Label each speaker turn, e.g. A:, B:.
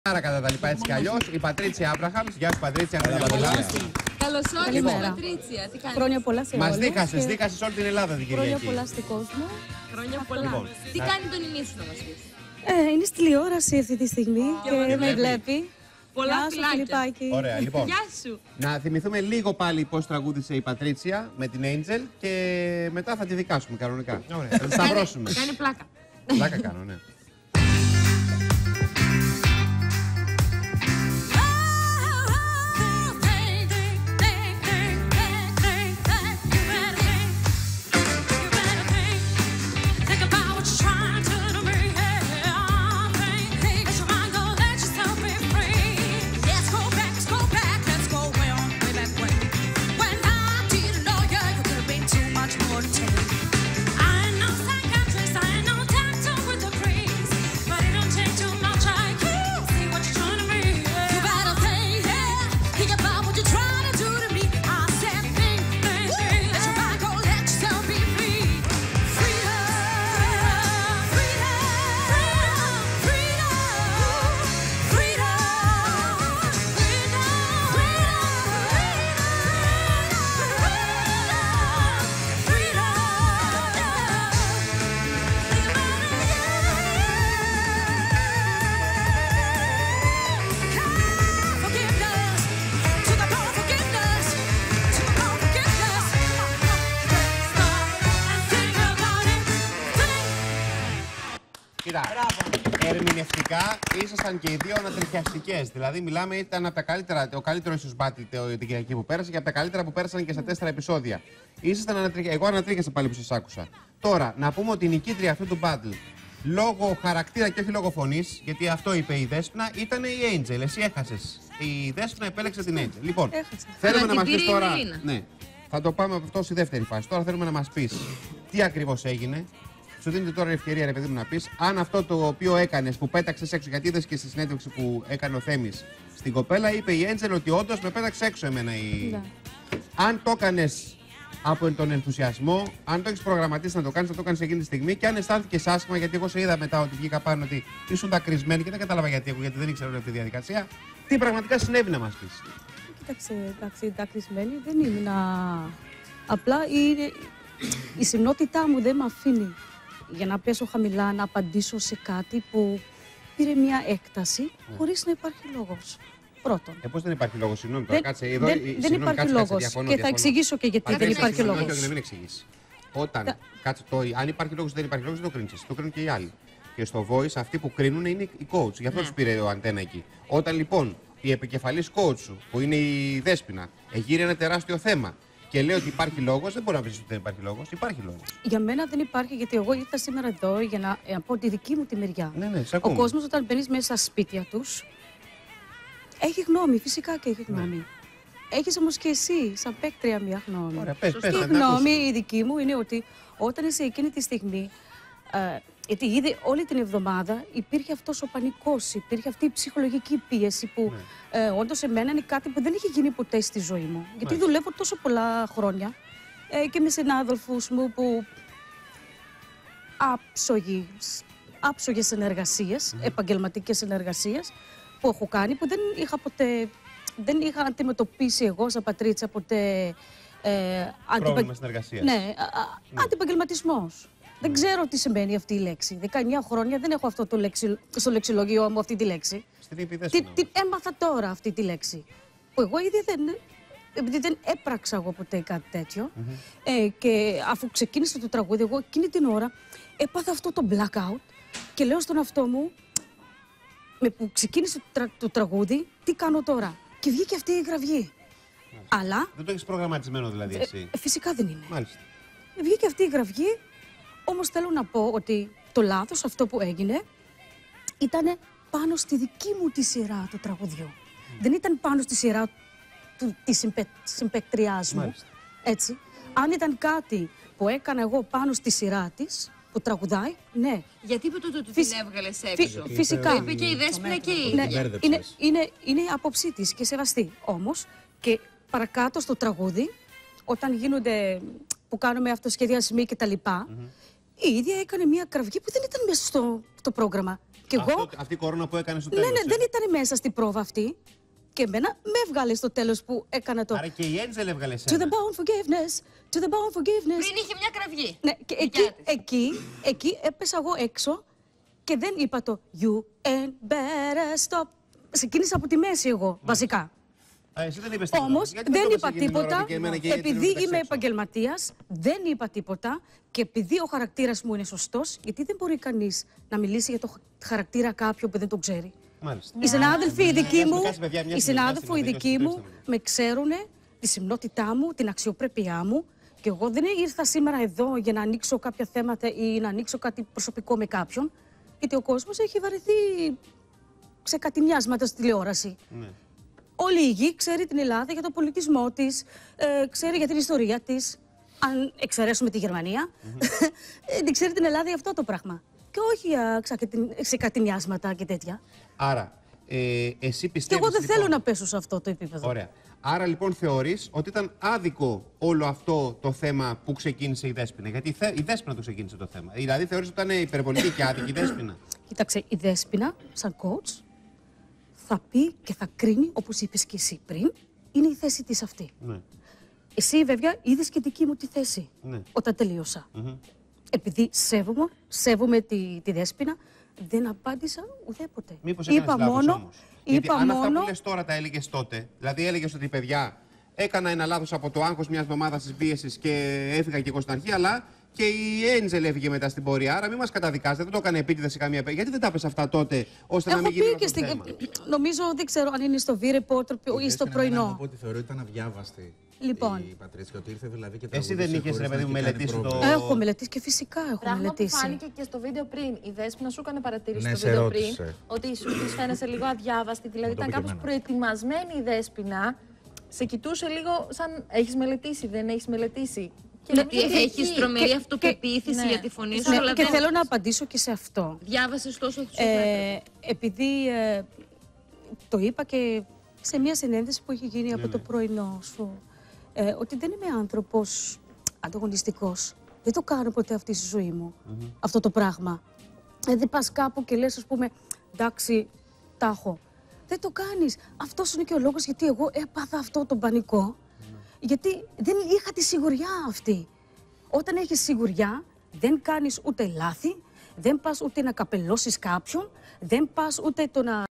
A: Άρα κατά τα λοιπά έτσι κι αλλιώς, η Πατρίτσια Άμπραχαμ. Γεια σου Πατρίτσια, χρόνια πολλά.
B: Καλώς όρισες Πατρίτσια, τι κάνεις?
C: Χρόνια πολλά σε όλους.
A: Μας δίκασες όλη την Ελλάδα την Κυριακή.
C: Χρόνια πολλά στην κόσμο.
B: Χρόνια πολλά.
A: Λοιπόν,
B: Τι κάνει τον Ινή σου να μας πεις?
C: Είναι στη τηλεόραση αυτή τη στιγμή και με βλέπει.
B: Πολλά
C: Γεια σου,
B: φιλάκια.
C: Φιλιππάκη.
A: Ωραία, λοιπόν.
B: Γεια σου.
A: Να θυμηθούμε λίγο πάλι πώς τραγούδισε η Πατρίτσια με την Angel και μετά θα τη δικάσουμε κανονικά. Θα τη σταυρώσουμε.
B: Κάνει πλάκα.
A: Πλάκα κάνω, ναι. Κοίτα, ερμηνευτικά ήσασταν και οι δύο ανατριχιαστικές. Δηλαδή, μιλάμε, ήταν από τα καλύτερα, ο καλύτερο ίσως μπάτλ την Κυριακή που πέρασε και από τα καλύτερα που πέρασαν και στα 4 επεισόδια. Ήσασταν εγώ ανατρίχιασα πάλι που σας άκουσα. Τώρα, να πούμε ότι η νικήτρια αυτού του μπάτλ, λόγω χαρακτήρα και όχι λόγω φωνής, γιατί αυτό είπε η Δέσποινα, ήταν η Angel. Εσύ έχασες. Η Δέσποινα επέλεξε την Angel. Λοιπόν, θέλουμε να μας πεις τώρα. Ναι, θα το πάμε από αυτό στη δεύτερη φάση. Τώρα θέλουμε να μας πεις τι ακριβώς έγινε. Σου δίνεται τώρα η ευκαιρία, ρε παιδί μου, να πεις αν αυτό το οποίο έκανες που πέταξες έξω, γιατί είδες και στη συνέντευξη που έκανε ο Θέμης στην κοπέλα, είπε η Angel ότι όντως με πέταξε έξω εμένα η.
C: Ναι.
A: Αν το έκανες από τον ενθουσιασμό, αν το έχεις προγραμματίσει να το κάνεις, θα το κάνεις εκείνη τη στιγμή και αν αισθάνθηκες άσχημα, γιατί εγώ σε είδα μετά ότι βγήκα πάνω ότι ήσουν δακρυσμένη και δεν κατάλαβα γιατί δεν ήξερα αυτή τη διαδικασία. Τι πραγματικά συνέβη να μας πεις?
C: Κοίταξε, εντάξει, δακρυσμένη δεν ήμουν. Απλά η συνότητά μου δεν με αφήνει για να πέσω χαμηλά, να απαντήσω σε κάτι που πήρε μια έκταση χωρίς να υπάρχει λόγος. Πρώτον.
A: Πώς δεν υπάρχει λόγος, συγγνώμη τώρα, κάτσε εδώ.
C: Δεν υπάρχει λόγος. Και θα εξηγήσω και γιατί δεν υπάρχει λόγος.
A: Όχι, να μην εξηγήσει. Όταν, κάτσε το, αν υπάρχει λόγος ή δεν υπάρχει λόγος, δεν το κρίνεις εσύ, το κρίνουν και οι άλλοι. Και στο Voice αυτοί που κρίνουν είναι οι coach, γι' αυτό τους πήρε ο Αντένα εκεί. Όταν λοιπόν η επικεφαλής coach σου, που είναι η Δέσποινα, γύρει ένα τεράστιο θέμα και λέει ότι υπάρχει λόγος, δεν μπορεί να πει ότι δεν υπάρχει λόγος. Υπάρχει λόγος.
C: Για μένα δεν υπάρχει, γιατί εγώ ήρθα σήμερα εδώ για να πω τη δική μου τη μεριά.
A: Ναι,
C: ο κόσμος όταν μπαίνει μέσα στα σπίτια τους έχει γνώμη, φυσικά και έχει γνώμη. Ναι. Έχεις όμως και εσύ, σαν παίκτρια, μια γνώμη.
A: Ωραία, πες,
C: η γνώμη η δική μου είναι ότι όταν είσαι εκείνη τη στιγμή. Γιατί ήδη όλη την εβδομάδα υπήρχε αυτός ο πανικός, υπήρχε αυτή η ψυχολογική πίεση που όντως εμένα είναι κάτι που δεν είχε γίνει ποτέ στη ζωή μου. Γιατί δουλεύω τόσο πολλά χρόνια και με συνάδελφους μου που άψογες συνεργασίες, επαγγελματικές συνεργασίες που έχω κάνει, που δεν είχα αντιμετωπίσει εγώ σαν Πατρίτσα ποτέ
A: πρόβλημα συνεργασίας.
C: Ναι, αντιπαγγελματισμός. Δεν ξέρω τι σημαίνει αυτή η λέξη. 19 χρόνια δεν έχω αυτό στο λεξιλογιό μου αυτή τη λέξη. Τι έμαθα τώρα αυτή τη λέξη. Που εγώ ήδη επειδή δεν έπραξα εγώ ποτέ κάτι τέτοιο. Και αφού ξεκίνησε το τραγούδι, εγώ εκείνη την ώρα έπαθα αυτό το blackout και λέω στον εαυτό μου, με που ξεκίνησε το τραγούδι, τι κάνω τώρα. Και βγήκε αυτή η γραυγή. Αλλά.
A: Δεν το έχεις προγραμματισμένο δηλαδή εσύ?
C: Φυσικά δεν είναι.
A: Μάλιστα.
C: Βγήκε αυτή η γραυγή. Όμως θέλω να πω ότι το λάθος αυτό που έγινε ήταν πάνω στη δική μου τη σειρά του τραγουδιού. Δεν ήταν πάνω στη σειρά της συμπαίκτριάς μου. Έτσι. Αν ήταν κάτι που έκανα εγώ πάνω στη σειρά της, που τραγουδάει, ναι.
B: Γιατί είπε τότε ότι την έβγαλες έξω?
C: Φυσικά.
B: Το είπε και η Δέσποινα και η ίδια.
C: Είναι η άποψή της και σεβαστή. Όμως και παρακάτω στο τραγούδι, όταν γίνονται, που κάνουμε αυτοσχεδιασμοί και τα λοιπά, η ίδια έκανε μια κραυγή που δεν ήταν μέσα στο πρόγραμμα.
A: Αυτή η κορώνα που έκανε στο τέλος.
C: Ναι, δεν ήταν μέσα στην πρόβα αυτή. Και εμένα με έβγαλε στο τέλος που έκανα το.
A: Άρα και η Έντζελ έβγαλε
C: To
A: σένα.
C: the bone forgiveness, to the bone forgiveness.
B: Πριν είχε μια κραυγή.
C: Ναι, και εκεί έπεσα εγώ έξω και δεν είπα το You ain't better stop. Ξεκίνησα από τη μέση εγώ, βασικά.
A: Εσύ δεν είπες τίποτα.
C: Όμως δεν είπα τίποτα, επειδή είμαι
A: έξω.
C: επαγγελματίας, δεν είπα τίποτα και επειδή ο χαρακτήρας μου είναι σωστός, γιατί δεν μπορεί κανείς να μιλήσει για το χαρακτήρα κάποιου που δεν τον ξέρει.
A: Μάλιστα.
C: Οι συνάδελφοι οι δικοί μου,
A: παιδιά,
C: οι συνάδελφοι οι δικοί μου με ξέρουν τη συμνότητά μου, την αξιοπρέπειά μου και εγώ δεν ήρθα σήμερα εδώ για να ανοίξω κάποια θέματα ή να ανοίξω κάτι προσωπικό με κάποιον, γιατί ο κόσμος έχει βαρεθεί σε κατηνιάσματα στη τηλεόραση. Ναι. Όλη η γη ξέρει την Ελλάδα για τον πολιτισμό της, ξέρει για την ιστορία της, αν εξαιρέσουμε τη Γερμανία, ξέρει την Ελλάδα για αυτό το πράγμα. Και όχι σε κατηνιάσματα και τέτοια.
A: Άρα, εσύ πιστεύεις.
C: Και εγώ δεν θέλω να πέσω σε αυτό το επίπεδο.
A: Ωραία. Άρα λοιπόν θεωρείς ότι ήταν άδικο όλο αυτό το θέμα που ξεκίνησε η Δέσποινα. Γιατί η Δέσποινα το ξεκίνησε το θέμα. Δηλαδή θεωρείς ότι ήταν υπερβολική και άδικη η Δέσποινα.
C: Κοίταξε, η Δέσποινα, σαν coach, θα πει και θα κρίνει, όπως είπες και εσύ πριν, είναι η θέση της αυτή. Ναι. Εσύ βέβαια είδες και δική μου τη θέση όταν τελείωσα. Επειδή σέβομαι τη Δέσποινα, δεν απάντησα ουδέποτε.
A: Μήπως έκανες λάθος όμως. Γιατί αν αυτά που λες τώρα τα έλεγες τότε, δηλαδή έλεγες ότι παιδιά έκανα ένα λάθος από το άγχος μιας εβδομάδας της πίεσης και έφυγα και εγώ στην αρχή, αλλά και η Έντζελ έφυγε μετά στην πορεία. Άρα μην μας καταδικάζετε, δεν το έκανε επίτηδες σε καμία περίπτωση. Γιατί δεν τα πες αυτά τότε, ώστε να μην γίνει αυτό το θέμα.
C: Νομίζω, δεν ξέρω αν είναι στο V-Report ή στο πρωινό.
D: Να πω ότι θεωρώ ότι ήταν αδιάβαστη.
C: Λοιπόν.
D: Η Πατρίτσια, ότι ήρθε δηλαδή και
A: εσύ δεν είχες ρε παιδί μου μελετήσει το.
C: Έχω μελετήσει και φυσικά έχω
E: πράγμα
C: μελετήσει.
E: Που φάνηκε και στο βίντεο πριν. Η Δέσποινα σου έκανε παρατηρήσει στο βίντεο πριν. Ότι σου της φαίνεσαι λίγο αδιάβαστη. Δηλαδή ήταν κάπως προετοιμασμένη η Δέσποινα. Σε κοιτούσε λίγο σαν έχεις μελετήσει, δεν έχεις μελετήσει.
B: Γιατί έχεις τρομερή αυτοπεποίθηση για τη φωνή σου.
C: Ναι, και θέλω να απαντήσω και σε αυτό.
B: Διάβασες τόσο
C: επειδή το είπα και σε μια συνέντευξη που είχε γίνει από το πρωινό σου, ότι δεν είμαι άνθρωπος ανταγωνιστικός. Δεν το κάνω ποτέ αυτή στη ζωή μου, αυτό το πράγμα. Δεν πας κάπου και λες, ας πούμε, εντάξει, τα έχω. Δεν το κάνεις. Αυτός είναι και ο λόγος γιατί εγώ έπαθα αυτό το πανικό. Γιατί δεν είχα τη σιγουριά αυτή. Όταν έχεις σιγουριά, δεν κάνεις ούτε λάθη, δεν πας ούτε να καπελώσεις κάποιον, δεν πας ούτε το να